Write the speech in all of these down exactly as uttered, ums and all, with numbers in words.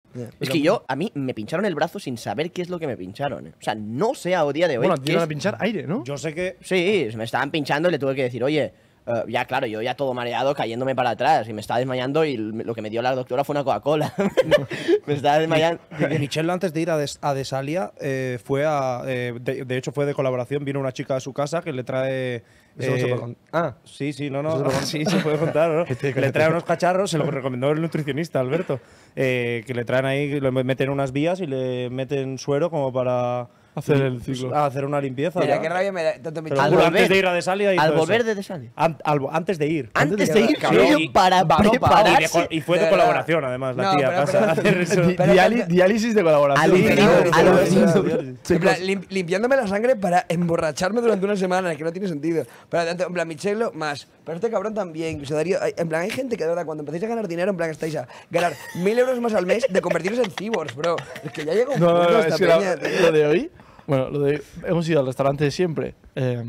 Yeah. Es que yo, a mí me pincharon el brazo sin saber qué es lo que me pincharon. ¿eh? O sea, no sé a día de hoy. Bueno, te iban a pinchar aire, ¿no? Yo sé que. Sí, me estaban pinchando y le tuve que decir, oye. Uh, ya, claro, yo ya todo mareado, cayéndome para atrás y me estaba desmayando y lo que me dio la doctora fue una Coca-Cola. Me estaba desmayando. Michelle, antes de ir a, Des a Desalia, eh, fue a. Eh, de, de hecho, fue de colaboración. Vino una chica a su casa que le trae. Eso no se eh, puede contar. Ah, sí, sí, no, no. Sí, se puede contar, ¿no? Le trae unos cacharros, se lo recomendó el nutricionista, Alberto. Eh, que le traen ahí, le meten unas vías y le meten suero como para. Hacer el ciclo. A hacer una limpieza. Mira, ¿no? qué rabia me da tanto Pero Al juro, volver- antes de ir a Desalia hizo Al eso. volver de Desalia. An- al- antes de ir. Antes de ir, cabrón, tío, y- para va, no, prepararse. Y, de co- y fue de, De verdad. colaboración, además, la No, tía. pero- pasa a hacer eso. Di- Pero- diali- diálisis de colaboración. Alucino, Pero- alucino. En plan, lim- limpiándome la sangre para emborracharme durante una semana, que no tiene sentido. Pero tanto, en plan, Michelo, más. Pero este cabrón también. O sea, Darío, hay- en plan, hay gente que de verdad, cuando empecéis a ganar dinero, en plan, estáis a ganar mil euros más al mes de convertiros en cyborgs, bro. Es que ya llega un No, punto no, no, esta es que la- peña, tío. lo de hoy. Bueno, lo de. Hemos ido al restaurante de siempre. eh,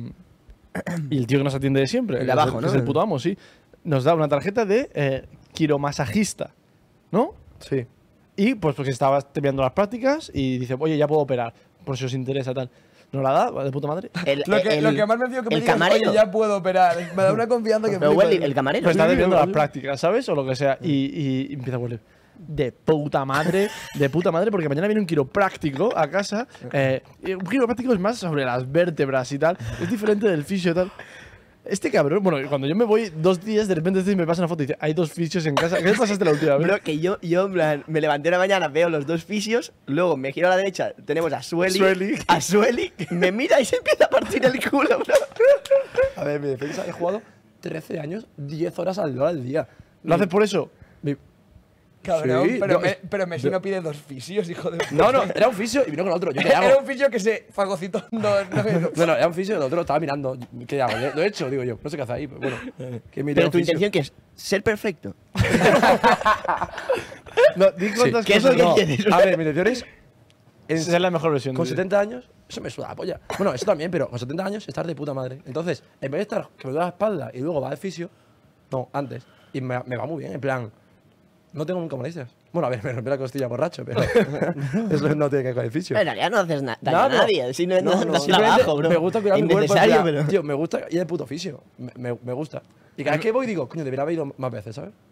y el tío que nos atiende de siempre. El de que abajo, es, ¿no? que es el puto amo, sí. Nos da una tarjeta de eh, quiromasajista. ¿No? Sí. Y pues porque estaba terminando las prácticas y dice, oye, ya puedo operar. Por si os interesa tal. ¿Nos la da? De puta madre. El, Lo que, el- lo que más me dio que me el digas, camarero. oye, ya puedo operar. Me da una confianza que Pero flipa, Welly, tío. el camarero. Pues está Sí, terminando las sí. prácticas, ¿sabes? O lo que sea. Y, y- y empieza a huele. De puta madre, de puta madre, porque mañana viene un quiropráctico a casa. Eh, y un quiropráctico es más sobre las vértebras y tal. Es diferente del fisio y tal. Este cabrón, bueno, cuando yo me voy dos días, de repente este me pasa una foto y dice, hay dos fisios en casa. ¿Qué te pasaste la última vez? Bro, que yo, yo en plan, me levanté una mañana, veo los dos fisios, luego me giro a la derecha, tenemos a Sueli, Sueli. a Sueli, me mira y se empieza a partir el culo, bro. A ver, mi defensa, he jugado trece años, diez horas al día al día. ¿Lo haces por eso? Mi- Cabrón, Sí, pero, no, me, es- pero Messi no pide dos fisios, hijo de puta. No, no, era un fisio y vino con otro. ¿Yo qué Era hago? un fisio que se fagocitó dos. No, No, no, era un fisio y el otro estaba mirando. ¿Qué hago? Lo he hecho, digo yo. No sé qué hace ahí, pero bueno. Que mire Pero un tu fisio. intención que es ser perfecto. No, di cuántas ¿Qué es lo cosas que no. quieres? A ver, mi intención es. Esa es la mejor versión. Con de ti. setenta años, eso me suda la polla. Bueno, eso también, pero con setenta años estar de puta madre. Entonces, en vez de estar que me duele la espalda y luego va al fisio, no, antes. Y me, me va muy bien, en plan. No tengo nunca molestias. Bueno, a ver, me rompí la costilla borracho, pero eso no tiene que ver con el fisio. En realidad no haces na- daño No, a no. nadie, si no, no, no, es simplemente trabajo, bro. Me gusta cuidar mi cuerpo. en Innecesario, plan, pero… Tío, me gusta ir al puto fisio. Me, me, me gusta. Y cada vez que voy digo, coño, debería haber ido más veces, ¿sabes?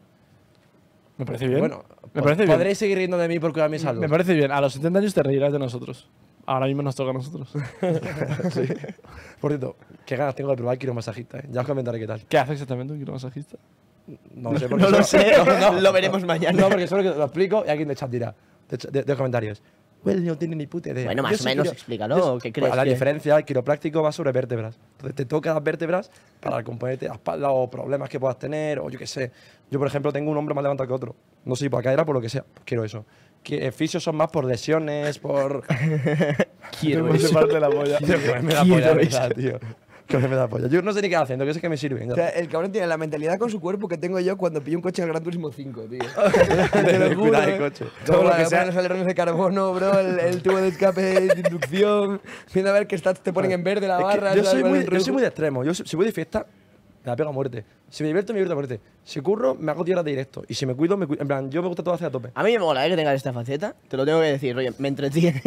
Me parece bien. Bueno, me pod- parece bien. podréis seguir riendo de mí por cuidar mi salud. Me parece bien. A los setenta años te reirás de nosotros. Ahora mismo nos toca a nosotros. Sí. Por cierto, qué ganas tengo de probar el quiromasajista, ¿eh? Ya os comentaré qué tal. ¿Qué hace exactamente un quiromasajista? No sé por qué. No lo sé, No, no. lo veremos mañana. No, porque solo que lo explico y alguien de chat dirá, de, ch- de- de los comentarios. Well, no tiene ni puta idea. Bueno, más Yo o soy menos quiro- explícalo, yo- ¿qué Bueno, crees la que- diferencia, el quiropráctico va sobre vértebras. Entonces te toca las vértebras para componerte la espalda o problemas que puedas tener, o yo qué sé. Yo, por ejemplo, tengo un hombro más levantado que otro. No sé si por cadera, por lo que sea. Pues quiero eso. Que eh, fisios son más por lesiones, por. Quiero eso. Parte la polla. Tío, que me da Quiero polla, de eso. verdad, tío. Que me da polla. Yo no sé ni qué hacen, lo que sé que me sirven. O sea, el cabrón tiene la mentalidad con su cuerpo que tengo yo cuando pillo un coche en el Gran Turismo cinco, tío. Te lo juro, Cuidado el eh. coche. Todo Todo lo lo que sea- los alerones de carbono, bro, el, el tubo de escape de inducción, viendo a ver que stats te ponen en verde la Es que barra. yo, ¿sabes? soy Con muy, el yo soy rojo. muy de extremo. Yo, si si voy de fiesta, me la pego a muerte. Si me divierto, me divierto a muerte. Si curro, me hago tierras de directo. Y si me cuido, me cuido. En plan, yo me gusta todo hacer a tope. A mí me mola, ¿eh? Que tengas esta faceta. Te lo tengo que decir, rollo, me entretiene.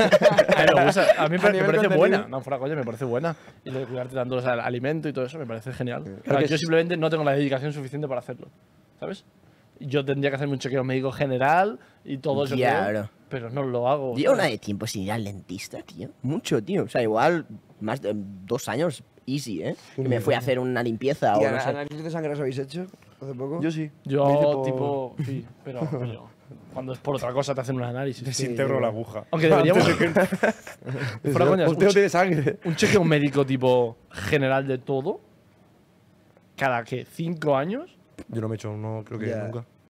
A mí me gusta. A mí me, A me nivel parece contenido. buena. No, fuera coña, me parece buena. Y lo de cuidarte dando el alimento y todo eso me parece genial. Claro, que yo es- simplemente no tengo la dedicación suficiente para hacerlo. ¿Sabes? Yo tendría que hacerme un chequeo médico general y todo eso. Ya, creo, bro. pero no lo hago. Llevo ¿sabes? una de tiempo sin ir al dentista, tío. Mucho, tío. O sea, igual más de dos años easy, ¿eh? Que me fui a hacer una limpieza ¿Y o no ana- sé. análisis de sangre os habéis hecho hace poco? Yo sí. Yo, Me hice tipo, sí, pero coño, cuando es por otra cosa te hacen un análisis. Desintegro la aguja. Aunque deberíamos. Fuera coñas, un, Usted no che- tiene sangre. un chequeo médico tipo general de todo, cada que cinco años. Yo no me he hecho uno, creo que Ya. nunca.